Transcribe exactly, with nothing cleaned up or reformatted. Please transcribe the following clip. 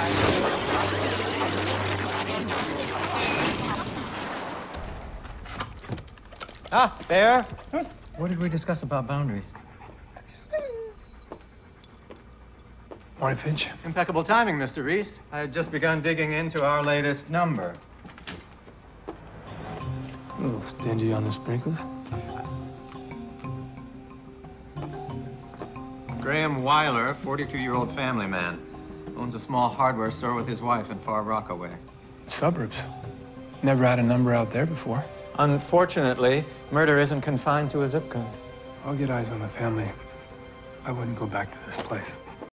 Ah, Bear. What did we discuss about boundaries? Morning, Finch. Impeccable timing, Mister Reese. I had just begun digging into our latest number. A little stingy on the sprinkles. Graham Weiler, forty-two-year-old family man. Owns a small hardware store with his wife in Far Rockaway. Suburbs. Never had a number out there before. Unfortunately, murder isn't confined to a zip code. I'll get eyes on the family. I wouldn't go back to this place.